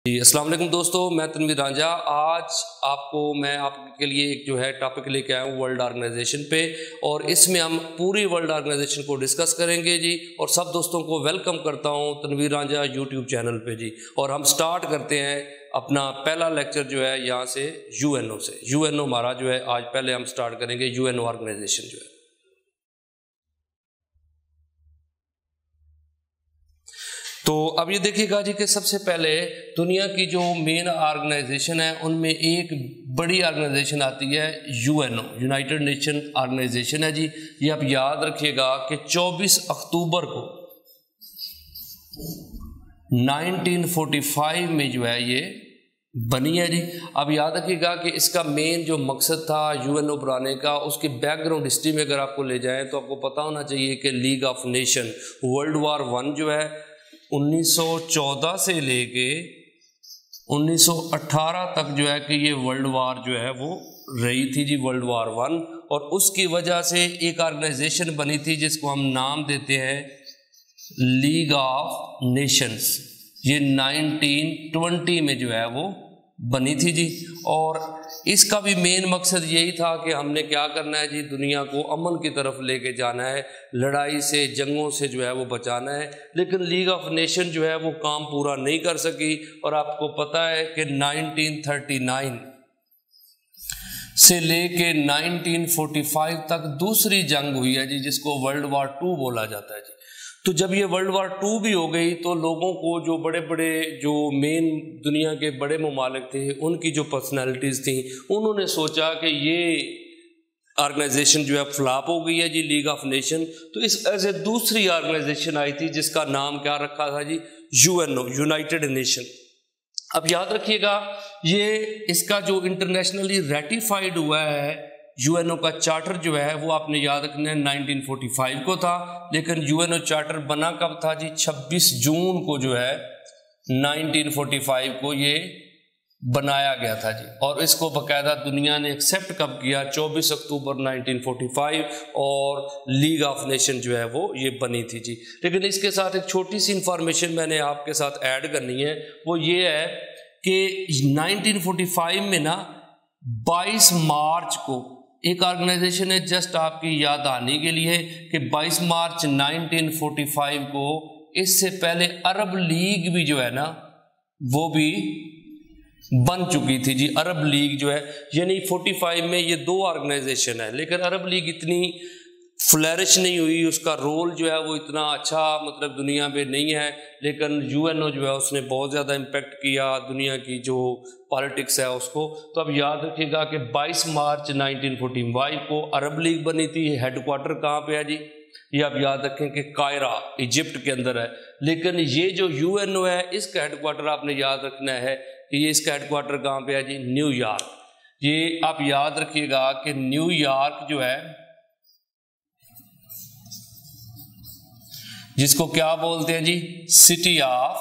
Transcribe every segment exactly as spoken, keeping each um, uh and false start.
جی السلام علیکم دوستو، میں تنویر رانجھا۔ آج آپ کو میں آپ کے لیے ایک جو ہے ٹاپک لے کے آیا ہوں ورلڈ آرگنائزیشن پہ، اور اس میں ہم پوری ورلڈ آرگنائزیشن کو ڈسکس کریں گے جی۔ اور سب دوستوں کو ویلکم کرتا ہوں تنویر رانجھا یوٹیوب چینل پہ جی۔ اور ہم سٹارٹ کرتے ہیں اپنا پہلا لیکچر جو ہے یہاں سے یو این او سے۔ یو این او ہمارا جو ہے آج پہلے ہم سٹارٹ کریں گے یو این او آرگنائزیشن جو ہے۔ تو اب یہ دیکھیے گا جی کہ سب سے پہلے دنیا کی جو مین آرگنائزیشن ہے ان میں ایک بڑی آرگنائزیشن آتی ہے U N O, United Nation Organization ہے جی۔ یہ آپ یاد رکھیے گا کہ چوبیس اکتوبر کو نائنٹین فورٹی فائیو میں جو ہے یہ بنی ہے جی۔ اب یاد رکھیے گا کہ اس کا مین جو مقصد تھا یو این او بنانے کا، اس کی بیک گراؤنڈ ہسٹری میں اگر آپ کو لے جائیں تو آپ کو پتہ ہونا چاہیے کہ League of Nation World War one جو ہے انیس سو چودہ سے لے کے انیس سو اٹھارہ تک جو ہے کہ یہ ورلڈ وار جو ہے وہ رہی تھی جی، ورلڈ وار ون۔ اور اس کی وجہ سے ایک آرگنائزیشن بنی تھی جس کو ہم نام دیتے ہیں لیگ آف نیشنز۔ یہ نائنٹین ٹوینٹی میں جو ہے وہ بنی تھی جی۔ اور اس کا بھی مین مقصد یہی تھا کہ ہم نے کیا کرنا ہے جی، دنیا کو امن کی طرف لے کے جانا ہے، لڑائی سے جنگوں سے جو ہے وہ بچانا ہے۔ لیکن لیگ آف نیشن جو ہے وہ کام پورا نہیں کر سکی، اور آپ کو پتہ ہے کہ نائنٹین تھرٹی نائن سے لے کے نائنٹین فورٹی فائیو تک دوسری جنگ ہوئی ہے جی، جس کو ورلڈ وار ٹو بولا جاتا ہے جی۔ تو جب یہ ورلڈ وار ٹو بھی ہو گئی تو لوگوں کو جو بڑے بڑے جو مین دنیا کے بڑے ممالک تھے ان کی جو پرسنالٹیز تھیں، انہوں نے سوچا کہ یہ آرگنائزیشن جو ہے فلاپ ہو گئی ہے جی، لیگ آف نیشن۔ تو اس ایسے دوسری آرگنائزیشن آئی تھی جس کا نام کیا رکھا تھا جی، U N O, United Nation. اب یاد رکھیے گا یہ اس کا جو انٹرنیشنلی ریٹیفائڈ ہوا ہے یو این او کا چارٹر جو ہے وہ آپ نے یاد رکھنا ہے نائنٹین فورٹی فائیو کو تھا، لیکن یو این او چارٹر بنا کب تھا جی، چھبیس جون کو جو ہے نائنٹین فورٹی فائیو کو یہ بنایا گیا تھا جی۔ اور اس کو باقاعدہ دنیا نے ایکسیپٹ کب کیا، چوبیس اکتوبر نائنٹین فورٹی فائیو، اور لیگ آف نیشن جو ہے وہ یہ بنی تھی جی۔ لیکن اس کے ساتھ ایک چھوٹی سی انفارمیشن میں نے آپ کے ساتھ ایڈ کرنی ہے، وہ یہ ہے کہ نائنٹین فورٹی فائیو میں نا بائیس مارچ کو ایک آرگنائزیشن ہے، جسٹ آپ کی یاد آنے کے لیے کہ بائیس مارچ نائنٹین فورٹی فائیو کو اس سے پہلے عرب لیگ بھی جو ہے نا وہ بھی بن چکی تھی جی۔ عرب لیگ جو ہے یعنی فورٹی فائیو میں یہ دو آرگنائزیشن ہے، لیکن عرب لیگ اتنی فلیرش نہیں ہوئی، اس کا رول جو ہے وہ اتنا اچھا مطلب دنیا میں نہیں ہے۔ لیکن یو این او جو ہے اس نے بہت زیادہ امپیکٹ کیا دنیا کی جو پالیٹکس ہے اس کو۔ تو اب یاد رکھیے گا کہ بائیس مارچ نائنٹین فورٹی فائیو کو عرب لیگ بنی تھی۔ ہیڈ کوارٹر کہاں پہ ہے جی، یہ آپ یاد رکھیں کہ قاہرہ ایجپٹ کے اندر ہے۔ لیکن یہ جو یو این او ہے اس کا ہیڈ کوارٹر آپ نے یاد رکھنا ہے کہ یہ اس کا ہیڈ کوارٹر کہاں پہ ہے جی، نیو یارک۔ یہ آپ یاد رکھیے گا کہ نیو یارک جو ہے جس کو کیا بولتے ہیں جی، سٹی آف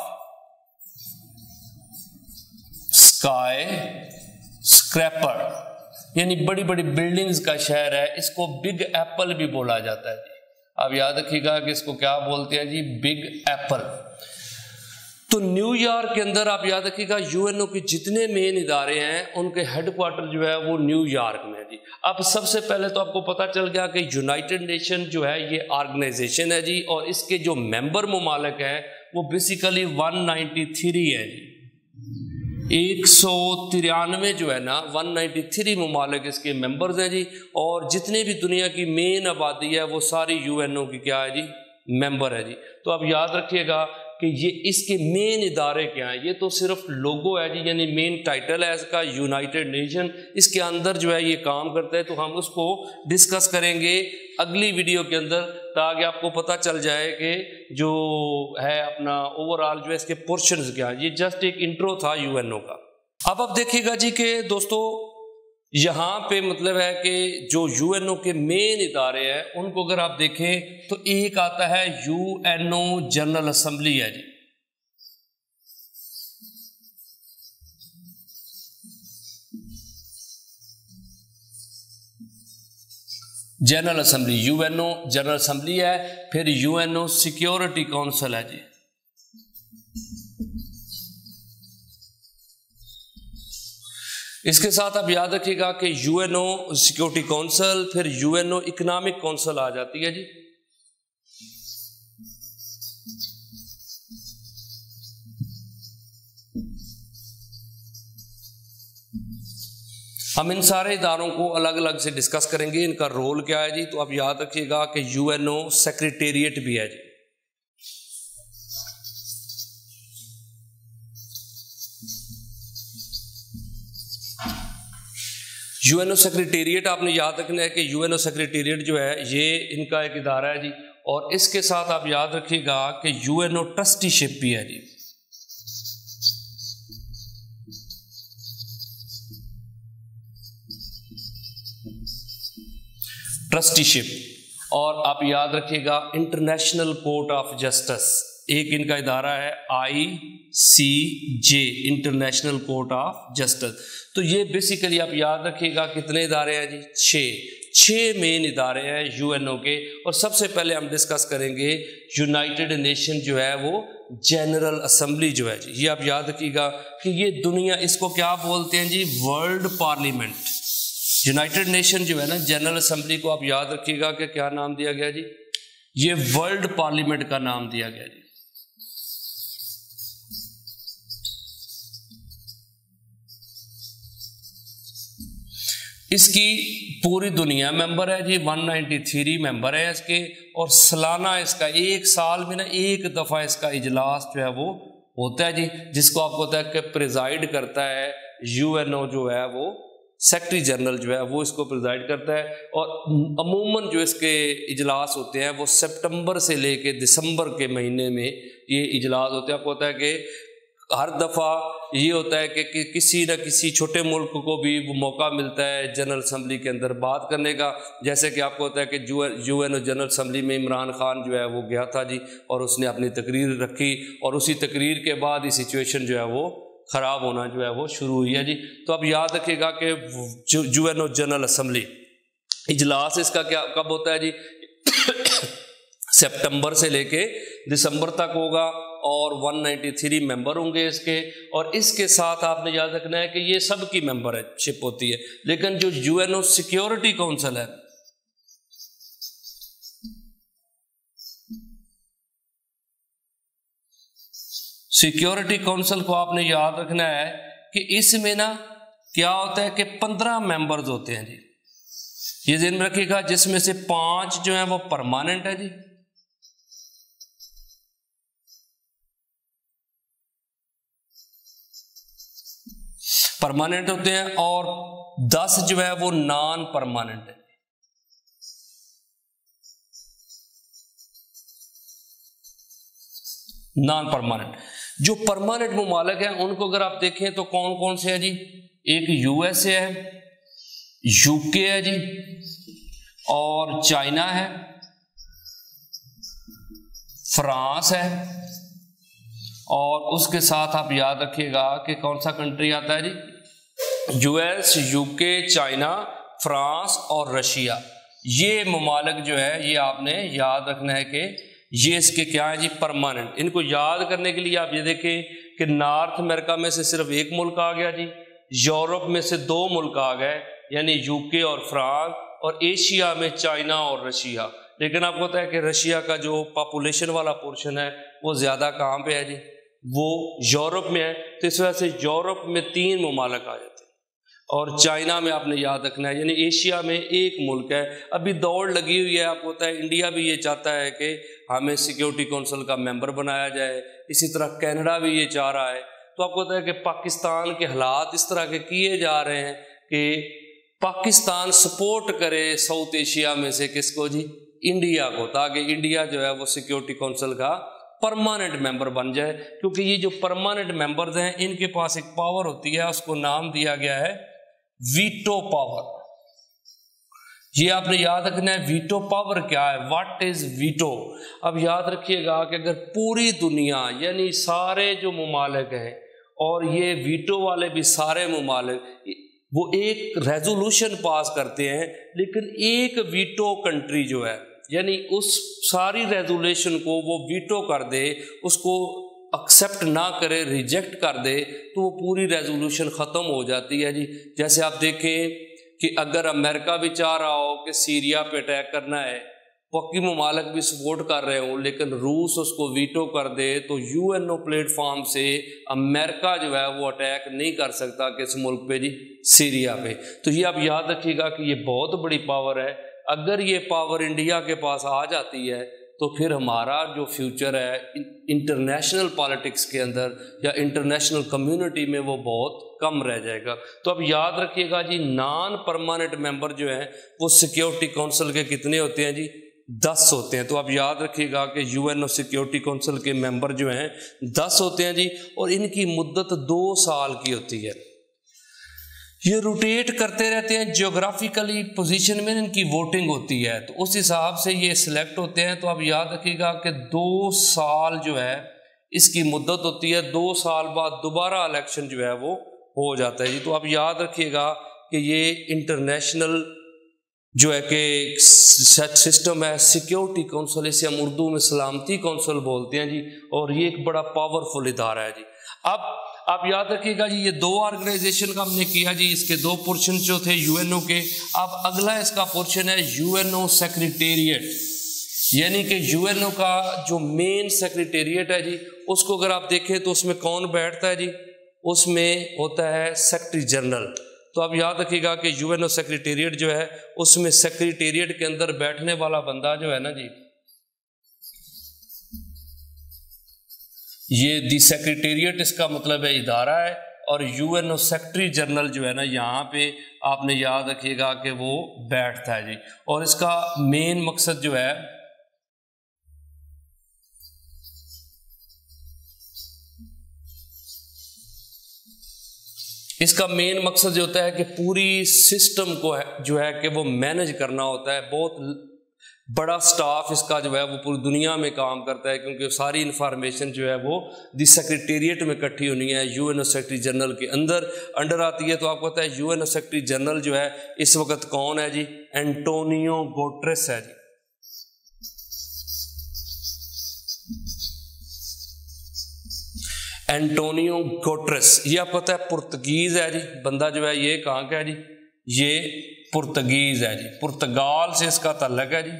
اسکائی اسکریپر، یعنی بڑی بڑی بلڈنگز کا شہر ہے۔ اس کو بگ ایپل بھی بولا جاتا ہے جی۔ آپ یاد رکھیے گا کہ اس کو کیا بولتے ہیں جی، بگ ایپل۔ تو نیو یارک کے اندر آپ یاد رکھیے گا یو این او کے جتنے مین ادارے ہیں ان کے ہیڈ کوارٹر جو ہے وہ نیو یارک میں ہے جی۔ اب سب سے پہلے تو آپ کو پتہ چل گیا کہ یونائٹڈ نیشن جو ہے یہ آرگنائزیشن ہے جی، اور اس کے جو ممبر ممالک ہیں وہ بیسیکلی ون نائنٹی تھری ہے جی۔ ایک سو ترانوے جو ہے نا ون نائنٹی تھری ممالک اس کے ممبرز ہیں جی، اور جتنے بھی دنیا کی مین آبادی ہے وہ ساری یو این او کی کیا ہے جی، ممبر ہے جی۔ تو اب یاد رکھیے گا کہ یہ اس کے مین ادارے کیا ہیں، یہ تو صرف لوگو ہے جی، یعنی مین ٹائٹل ہے اس کا یونائٹڈ نیشن۔ اس کے اندر جو ہے یہ کام کرتا ہے، تو ہم اس کو ڈسکس کریں گے اگلی ویڈیو کے اندر، تاکہ آپ کو پتہ چل جائے کہ جو ہے اپنا اوور آل جو ہے اس کے پورشنز کیا ہیں۔ یہ جسٹ ایک انٹرو تھا یو این او کا۔ اب آپ دیکھیے گا جی کہ دوستو یہاں پہ مطلب ہے کہ جو یو این او کے مین ادارے ہیں ان کو اگر آپ دیکھیں تو ایک آتا ہے U N O General Assembly ہے جی۔ General Assembly, U N O General Assembly ہے۔ پھر U N O Security Council ہے جی۔ اس کے ساتھ آپ یاد رکھیے گا کہ U N O Security Council, پھر U N O Economic Council آ جاتی ہے جی. ہم ان سارے اداروں کو الگ الگ سے ڈسکس کریں گے، ان کا رول کیا ہے جی. تو آپ یاد رکھیے گا کہ یو این او سیکریٹریٹ بھی ہے جی. یو این او سیکریٹریٹ آپ نے یاد رکھنا ہے کہ یو این او سیکریٹریٹ جو ہے یہ ان کا ایک ادارہ ہے جی. اور اس کے ساتھ آپ یاد رکھیے گا کہ U N O trusteeship بھی ہے جی. Trusteeship. اور آپ یاد رکھیے گا انٹرنیشنل کورٹ آف جسٹس، ایک ان کا ادارہ ہے I C J, International Court of Justice. تو یہ بیسیکلی آپ یاد رکھیے گا کتنے ادارے ہیں جی؟ چھ چھ مین ادارے ہیں یو این او کے. اور سب سے پہلے ہم ڈسکس کریں گے یونائٹڈ نیشن جو ہے وہ جنرل اسمبلی جو ہے جی. یہ آپ یاد رکھیے گا کہ یہ دنیا اس کو کیا بولتے ہیں جی؟ World parliament. یونائٹڈ نیشن جو ہے نا جنرل اسمبلی کو آپ یاد رکھیے گا کہ کیا نام دیا گیا جی؟ یہ ورلڈ پارلیمنٹ کا نام دیا گیا جی. اس کی پوری دنیا ممبر ہے جی، ایک سو ترانوے ممبر ہے اس کے. اور سالانہ اس کا ایک سال میں نا ایک دفعہ اس کا اجلاس جو ہے وہ ہوتا ہے جی، جس کو آپ کو ہوتا ہے کہ پریزائڈ کرتا ہے یو این او جو ہے وہ سیکرٹری جنرل جو ہے وہ اس کو پریزائڈ کرتا ہے. اور عموماً جو اس کے اجلاس ہوتے ہیں وہ سپٹمبر سے لے کے دسمبر کے مہینے میں یہ اجلاس ہوتے ہیں. آپ کو ہوتا ہے کہ ہر دفعہ یہ ہوتا ہے کہ کسی نہ کسی چھوٹے ملک کو بھی وہ موقع ملتا ہے جنرل اسمبلی کے اندر بات کرنے کا. جیسے کہ آپ کو ہوتا ہے کہ U N O General Assembly میں عمران خان جو ہے وہ گیا تھا جی، اور اس نے اپنی تقریر رکھی، اور اسی تقریر کے بعد یہ سچویشن جو ہے وہ خراب ہونا جو ہے وہ شروع ہوئی ہے جی. تو اب یاد رکھیے گا کہ U N O General Assembly اجلاس اس کا کیا کب ہوتا ہے جی؟ سپٹمبر سے لے کے دسمبر تک ہوگا، اور ایک سو ترانوے ممبر ہوں گے اس کے. اور اس کے ساتھ آپ نے یاد رکھنا ہے کہ یہ سب کی ممبر شپ ہوتی ہے. لیکن جو U N O Security Council ہے، سیکیورٹی کونسل کو آپ نے یاد رکھنا ہے کہ اس میں نا کیا ہوتا ہے کہ پندرہ ممبرز ہوتے ہیں جی. یہ ذہن میں رکھیے گا، جس میں سے پانچ جو ہیں وہ پرماننٹ ہے جی، پرماننٹ ہوتے ہیں، اور دس جو ہے وہ نان پرماننٹ ہے. نان پرماننٹ جو پرماننٹ ممالک ہیں ان کو اگر آپ دیکھیں تو کون کون سے ہیں جی؟ ایک یو ایس اے ہے، یو کے ہے جی، اور چائنا ہے، فرانس ہے، اور اس کے ساتھ آپ یاد رکھیے گا کہ کون سا کنٹری آتا ہے جی؟ U S, U K, China, France اور رشیا. یہ ممالک جو ہے یہ آپ نے یاد رکھنا ہے کہ یہ اس کے کیا ہے جی؟ پرماننٹ. ان کو یاد کرنے کے لیے آپ یہ دیکھیں کہ نارتھ امریکہ میں سے صرف ایک ملک آ گیا جی، یورپ میں سے دو ملک آ گئے یعنی یو کے اور فرانس، اور ایشیا میں چائنا اور رشیا. لیکن آپ کو پتا ہے کہ رشیا کا جو پاپولیشن والا پورشن ہے وہ زیادہ کہاں پہ ہے جی؟ وہ یورپ میں ہے. تو اس وجہ سے یورپ میں تین ممالک آ جاتے ہیں، اور چائنا میں آپ نے یاد رکھنا ہے یعنی ایشیا میں ایک ملک ہے. ابھی دوڑ لگی ہوئی ہے، آپ کو پتا ہے انڈیا بھی یہ چاہتا ہے کہ ہمیں سیکیورٹی کونسل کا ممبر بنایا جائے، اسی طرح کینیڈا بھی یہ چاہ رہا ہے. تو آپ کو پتا ہے کہ پاکستان کے حالات اس طرح کے کیے جا رہے ہیں کہ پاکستان سپورٹ کرے ساؤتھ ایشیا میں سے کس کو جی؟ انڈیا کو، تاکہ انڈیا جو ہے وہ سیکیورٹی کونسل کا پرماننٹ ممبر بن جائے. کیونکہ یہ جو پرماننٹ ممبرز ہیں ان کے پاس ایک پاور ہوتی ہے، اس کو نام دیا گیا ہے ویٹو پاور. یہ آپ نے یاد رکھنا ہے ویٹو پاور کیا ہے، واٹ از ویٹو. اب یاد رکھیے گا کہ اگر پوری دنیا یعنی سارے جو ممالک ہیں، اور یہ ویٹو والے بھی سارے ممالک وہ ایک ریزولوشن پاس کرتے ہیں، لیکن ایک ویٹو کنٹری جو ہے یعنی اس ساری ریزولوشن کو وہ ویٹو کر دے، اس کو ایکسیپٹ نہ کرے, ریجیکٹ کر دے, تو وہ پوری ریزولوشن ختم ہو جاتی ہے جی. جیسے آپ دیکھیں کہ اگر امریکہ بھی چاہ رہا ہو کہ سیریا پہ اٹیک کرنا ہے, باقی ممالک بھی سپورٹ کر رہے ہوں, لیکن روس اس کو ویٹو کر دے, تو U N O platform سے امریکہ جو ہے وہ اٹیک نہیں کر سکتا کس ملک پہ جی, سیریا پہ. تو یہ آپ یاد رکھیے گا کہ یہ بہت بڑی پاور ہے. اگر یہ پاور انڈیا کے پاس آ جاتی ہے تو پھر ہمارا جو فیوچر ہے انٹرنیشنل پالیٹکس کے اندر یا انٹرنیشنل کمیونٹی میں وہ بہت کم رہ جائے گا. تو اب یاد رکھیے گا جی, نان پرماننٹ ممبر جو ہیں وہ سیکیورٹی کونسل کے کتنے ہوتے ہیں جی, دس ہوتے ہیں. تو اب یاد رکھیے گا کہ U N O Security Council کے ممبر جو ہیں دس ہوتے ہیں جی, اور ان کی مدت دو سال کی ہوتی ہے. یہ روٹیٹ کرتے رہتے ہیں, جیوگرافیکلی پوزیشن میں ان کی ووٹنگ ہوتی ہے, تو اس حساب سے یہ سلیکٹ ہوتے ہیں. تو اب یاد رکھیے گا کہ دو سال جو ہے اس کی مدت ہوتی ہے, دو سال بعد دوبارہ الیکشن جو ہے وہ ہو جاتا ہے جی. تو اب یاد رکھیے گا کہ یہ انٹرنیشنل جو ہے کہ سسٹم ہے سیکیورٹی کونسل, اسے ہم اردو میں سلامتی کونسل بولتے ہیں جی, اور یہ ایک بڑا پاورفل ادارہ ہے جی. اب آپ یاد رکھیے گا جی, یہ دو آرگنائزیشن کا ہم نے کیا جی, اس کے دو پورشن جو تھے یو این او کے. اب اگلا اس کا پورشن ہے یو این او سیکریٹریٹ, یعنی کہ یو این او کا جو مین سیکریٹریٹ ہے جی, اس کو اگر آپ دیکھیں تو اس میں کون بیٹھتا ہے جی, اس میں ہوتا ہے سیکرٹری جنرل. تو آپ یاد رکھیے گا کہ یو این او سیکریٹریٹ جو ہے اس میں سیکریٹریٹ کے اندر بیٹھنے والا بندہ جو ہے نا جی, یہ دی سیکریٹریٹ اس کا مطلب ہے ادارہ ہے, اور U N O secretary general جو ہے نا یہاں پہ آپ نے یاد رکھیے گا کہ وہ بیٹھتا ہے جی. اور اس کا مین مقصد جو ہے اس کا مین مقصد جو ہوتا ہے کہ پوری سسٹم کو جو ہے کہ وہ مینج کرنا ہوتا ہے. بہت بڑا سٹاف اس کا جو ہے وہ پوری دنیا میں کام کرتا ہے, کیونکہ ساری انفارمیشن جو ہے وہ دی سیکریٹریٹ میں اکٹھی ہونی ہے, U N O secretary General کے اندر انڈر آتی ہے. تو آپ کو پتہ ہے U N O secretary general جو ہے اس وقت کون ہے جی, اینٹونیو گوٹریس ہے جی. اینٹونیو گوٹریس, یہ آپ کو پتہ ہے پرتگیز ہے جی, بندہ جو ہے یہ کہاں کا ہے جی, یہ پرتگیز ہے جی, پرتگال سے اس کا تعلق ہے جی,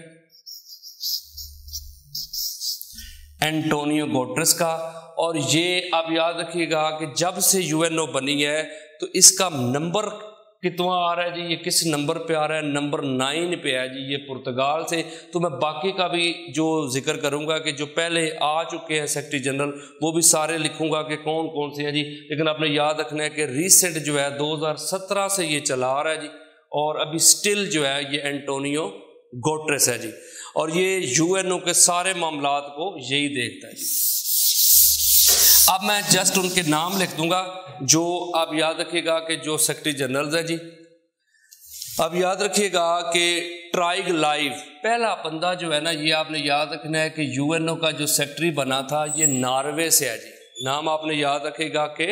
اینٹونیو گوٹریس کا. اور یہ آپ یاد رکھیے گا کہ جب سے یو این او بنی ہے تو اس کا نمبر کتنا آ رہا ہے جی, یہ کس نمبر پہ آ رہا ہے, نمبر نائن پہ ہے جی, یہ پرتگال سے. تو میں باقی کا بھی جو ذکر کروں گا کہ جو پہلے آ چکے ہیں سیکرٹری جنرل وہ بھی سارے لکھوں گا کہ کون کون سے ہیں جی, لیکن آپ نے یاد رکھنا ہے کہ ریسنٹ جو ہے دو ہزار سترہ سے یہ چلا آ رہا ہے جی, اور ابھی سٹل جو ہے یہ اینٹونیو گوٹریس ہے جی, اور یہ یو این او کے سارے معاملات کو یہی دیکھتا ہے جی. اب میں جسٹ ان کے نام لکھ دوں گا جو آپ یاد رکھیے گا کہ جو سیکرٹری جنرلز ہیں جی. اب یاد رکھیے گا کہ ٹرائگ لائیو پہلا بندہ جو ہے نا, یہ آپ نے یاد رکھنا ہے کہ یو این او کا جو سیکرٹری بنا تھا یہ ناروے سے ہے جی. نام آپ نے یاد رکھے گا کہ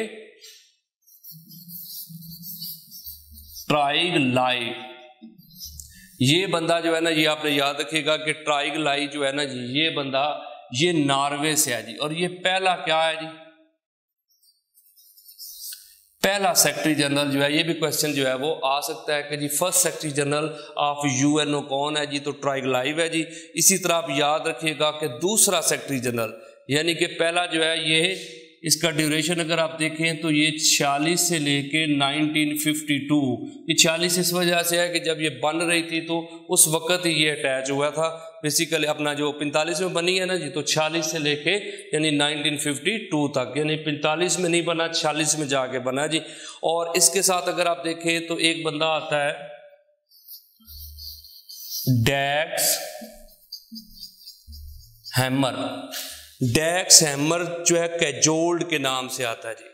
ٹرائگ لائیو, یہ بندہ جو ہے نا یہ آپ نے یاد رکھے گا کہ ٹرائگ لائی جو ہے نا جی, یہ بندہ یہ ناروے سے ہے جی. اور یہ پہلا کیا ہے جی, پہلا سیکرٹری جنرل جو ہے, یہ بھی کوشچن جو ہے وہ آ سکتا ہے کہ جی first secretary general of U N O کون ہے جی, تو ٹرائگ لائیو ہے جی. اسی طرح آپ یاد رکھیے گا کہ دوسرا سیکرٹری جنرل یعنی کہ پہلا جو ہے یہ اس کا ڈیوریشن اگر آپ دیکھیں تو یہ چھیالیس سے لے کے نائنٹین ففٹی ٹو, یہ چھیالیس اس وجہ سے ہے کہ جب یہ بن رہی تھی تو اس وقت ہی یہ اٹیچ ہوا تھا بیسیکلی اپنا جو پینتالیس میں بنی ہے نا جی, تو چھیالیس سے لے کے یعنی نائنٹین ففٹی ٹو تک, یعنی پینتالیس میں نہیں بنا, چھیالیس میں جا کے بنا جی. اور اس کے ساتھ اگر آپ دیکھیں تو ایک بندہ آتا ہے ڈیکس ہیمر, ڈیکس ہیمر جو ہے کیجولڈ کے نام سے آتا ہے جی.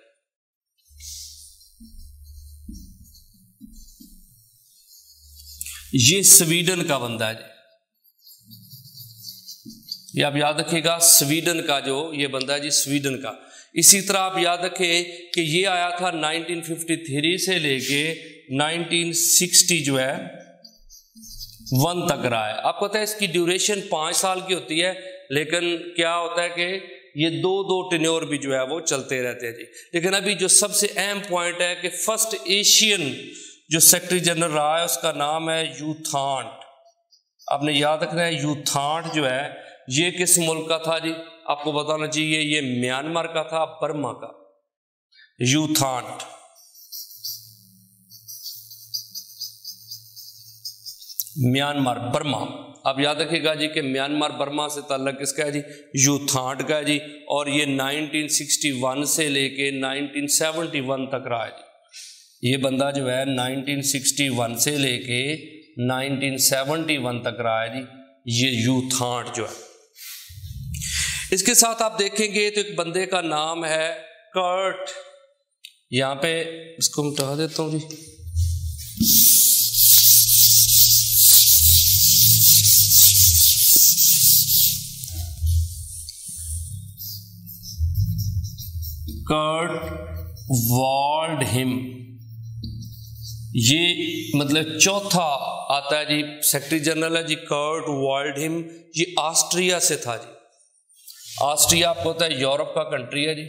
یہ سویڈن کا بندہ ہے جی, یہ آپ یاد رکھیے گا سویڈن کا جو یہ بندہ ہے جی, سویڈن کا. اسی طرح آپ یاد رکھیں کہ یہ آیا تھا نائنٹین ففٹی تھری سے لے کے نائنٹین سکسٹی جو ہے ون تک رہا ہے. آپ کو پتہ ہے اس کی ڈیوریشن پانچ سال کی ہوتی ہے, لیکن کیا ہوتا ہے کہ یہ دو دو ٹینیور بھی جو ہے وہ چلتے رہتے ہیں جی. لیکن ابھی جو سب سے اہم پوائنٹ ہے کہ فرسٹ ایشین جو سیکرٹری جنرل رہا ہے اس کا نام ہے یوتھانٹ. آپ نے یاد رکھنا ہے یوتھانٹ جو ہے یہ کس ملک کا تھا جی؟ آپ کو بتانا چاہیے یہ میانمار کا تھا، برما کا. U Thant Myanmar Burma. آپ یاد رکھیے گا جی کہ میانمار برما سے تعلق کس کا ہے جی؟ یوتھانٹ کا ہے جی. اور یہ نائنٹین سکسٹی ون سے لے کے نائنٹین سیونٹی ون تک رہا ہے جی. یہ بندہ جو ہے نائنٹین سکسٹی ون سے لے کے نائنٹین سیونٹی ون تک رہا ہے جی، یہ یوتھانٹ جو ہے. اس کے ساتھ آپ دیکھیں گے تو ایک بندے کا نام ہے کرٹ. یہاں پہ اس کو مٹا دیتا ہوں جی. کرٹ والڈہم، یہ مطلب چوتھا آتا ہے جی سیکرٹری جنرل ہے جی کرٹ والڈہم. یہ آسٹریا سے تھا جی. آسٹریا آپ کو پتا ہے یورپ کا کنٹری ہے جی،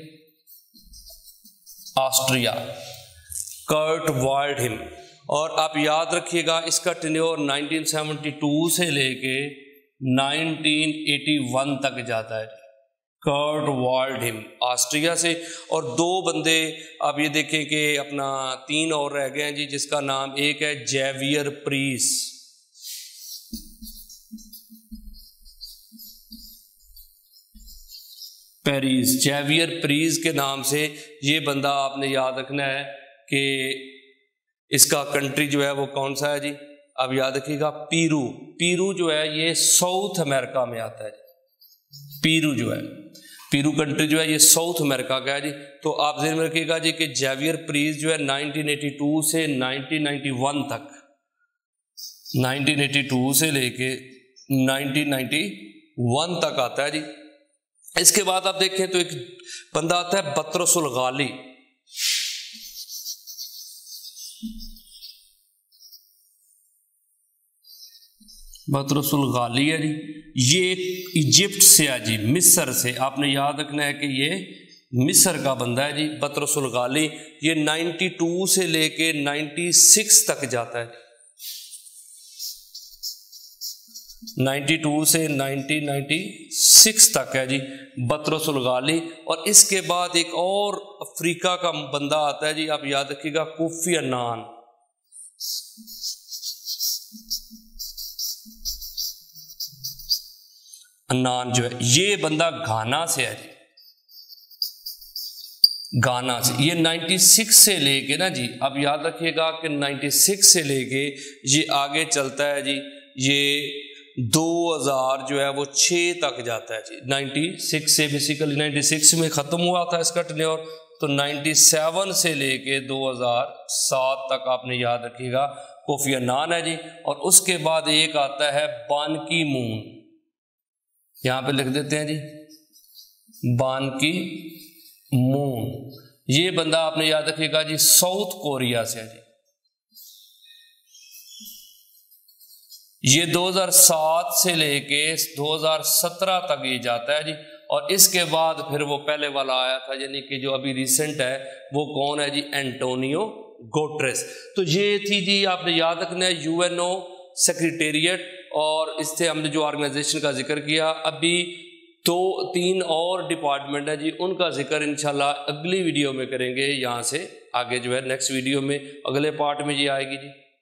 آسٹریا. کرٹ والڈہم. اور آپ یاد رکھیے گا اس کا ٹینیور نائنٹین سیونٹی ٹو سے لے کے نائنٹین ایٹی ون تک جاتا ہے. کرٹ والڈہم آسٹریا سے. اور دو بندے آپ یہ دیکھیں کہ اپنا تین اور رہ گئے ہیں جی، جس کا نام ایک ہے Javier Perez. Perez Javier Perez کے نام سے یہ بندہ آپ نے یاد رکھنا ہے کہ اس کا کنٹری جو ہے وہ کون سا ہے جی؟ آپ یاد رکھیے گا پیرو. پیرو جو ہے یہ ساؤتھ امریکہ میں آتا ہے جی. پیرو جو ہے پیرو کنٹری جو ہے یہ ساؤتھ امریکہ کا ہے جی. تو آپ ذہن میں رکھیے گا جی کہ جیویئر پریس جو ہے نائنٹین ایٹی ٹو سے نائنٹین نائنٹی ون تک، نائنٹین ایٹی ٹو سے لے کے نائنٹین نائنٹی ون تک آتا ہے جی. اس کے بعد آپ دیکھیں تو ایک بندہ آتا ہے بطرس الغالی. بطرس الغالی ہے جی. یہ ایجپٹ سے ہے جی، مصر سے. آپ نے یاد رکھنا ہے کہ یہ مصر کا بندہ ہے جی بطرس الغالی. یہ نائنٹی ٹو سے لے کے نائنٹی سکس تک جاتا ہے. نائنٹی ٹو سے نائنٹین نائنٹی سکس تک ہے جی بطرس الغالی. اور اس کے بعد ایک اور افریقہ کا بندہ آتا ہے جی، آپ یاد رکھیے گا کوفی عنان. عنان جو ہے یہ بندہ گھانا سے ہے جی، گانا سے. یہ نائنٹی سکس سے لے کے نا جی، اب یاد رکھیے گا کہ نائنٹی سکس سے لے کے یہ آگے چلتا ہے جی، یہ دو ہزار جو ہے وہ چھ تک جاتا ہے جی. نائنٹی سکس سے بیسیکلی نائنٹی سکس میں ختم ہوا تھا اس کا ٹینیور. تو نائنٹی سیون سے لے کے دو ہزار سات تک آپ نے یاد رکھیے گا کوفی عنان ہے جی. اور اس کے بعد ایک آتا ہے بان کی مون. یہاں پہ لکھ دیتے ہیں جی بان کی مون. یہ بندہ آپ نے یاد رکھیے گا جی ساؤتھ کوریا سے ہے جی. یہ دو ہزار سات سے لے کے دو ہزار سترہ تک یہ جاتا ہے جی. اور اس کے بعد پھر وہ پہلے والا آیا تھا یعنی کہ جو ابھی ریسنٹ ہے وہ کون ہے جی؟ Antonio Guterres. تو یہ تھی جی آپ نے یاد رکھنا ہے یو این او سیکریٹریٹ. اور اس سے ہم نے جو آرگنائزیشن کا ذکر کیا، ابھی دو تین اور ڈپارٹمنٹ ہے جی، ان کا ذکر انشاءاللہ اگلی ویڈیو میں کریں گے. یہاں سے آگے جو ہے نیکسٹ ویڈیو میں اگلے پارٹ میں یہ آئے گی جی.